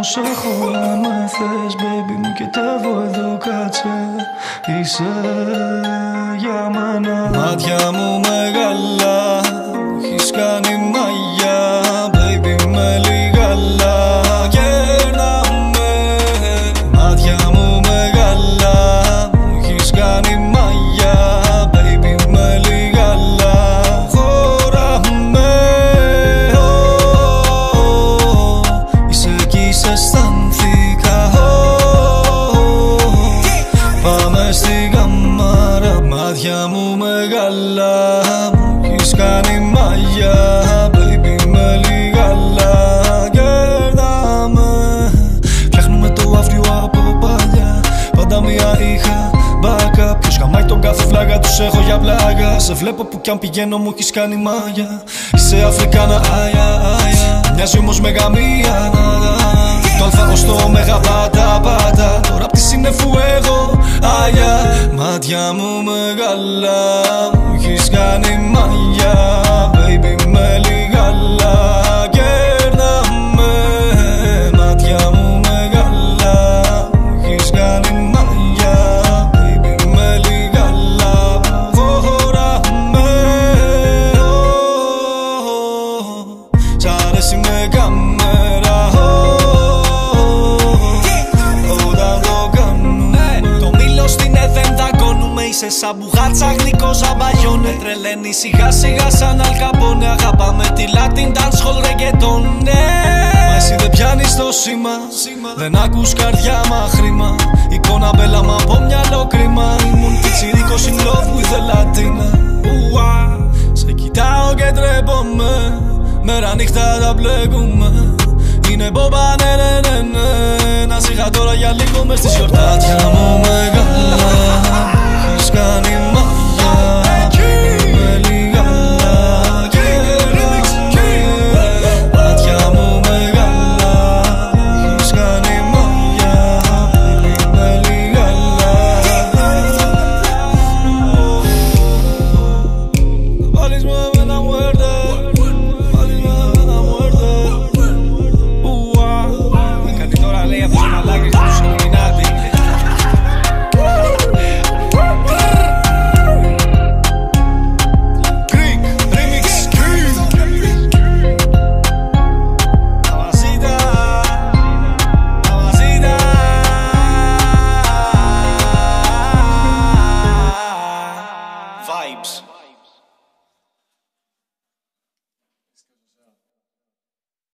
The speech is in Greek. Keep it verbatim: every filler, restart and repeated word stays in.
όμως έχω να με θες, baby μου, κοιτεύω εδώ, κάτσε. Είσαι για μένα. Μάτια μου μεγάλα, έχεις κάνει μαγιά, baby με λιγάλα, κέρναμε. Μάτια μου μεγάλα, έχεις κάνει μαγιά, baby με λιγάλα, χωράμε. Είσαι εκεί, σε αισθάνθηκα. Πάμε στη γαμάρα. Μάτια μου μεγάλα, έχεις κάνει μαγιά, baby με λιγάλα, κέρδαμε. Φτιάχνουμε το αύριο από παλιά, πάντα μία είχα backup. Ποιος χαμάει τον κάθε φλάγα, τους έχω για πλάκα. Σε βλέπω που κι αν πηγαίνω μου έχεις κάνει μάγια. Είσαι Αφρικάνα, άια, άια. Μοιάζει όμως με γαμία. Το αλφα ως το ωμέγα, πάτα, πάτα. Τώρα απ' τη σύννεφου εγώ, άια. Μάτια μου μεγάλα, μου έχεις κάνει μαγιά, baby με λιγάλα, κέρναμε. Μάτια μου μεγάλα, μου έχεις κάνει μαγιά, baby με λιγάλα, χωράμε. Σ' αρέσει με κάμερα, όταν το κάνουμε. Το μήλο στην Εδέν δαγκώνουμε. Είσαι σαν μπουγάτσα, γλυκό ζαμπαγιόν. Με τρελαίνει σιγά σιγά σαν αλκαπόνε. Αγαπάμε τη Latin dancehall reggaeton, ναι. Μα εσύ δεν πιάνεις το σήμα, δεν ακούς καρδιά μα χρήμα. Εικόνα μπέλα μα από μυαλό κρίμα. Ήμουν πιτσιρίκος in love with the Latina. Σε κοιτάω και τρέπομαι, μέρα νύχτα τα μπλέκουμε. Είναι μπόμπα, ναι, ναι, ναι, ναι. Να σιγά τώρα για λίγο μες στις γιορτές. Μάτια μου μεγάλα, έχεις κάνει μαγιά, με λιγάλα, κέρναμε. Μάτια μου μεγάλα, έχεις κάνει μαγιά, με λιγάλα. Βάλεις με εμένα muerte, βάλεις με εμένα muerte. Κάτι τώρα λέει αυτός ο μαλάκης τους Illuminati. Greek, remix, Greek. Mamacita, mamacita. Vibes.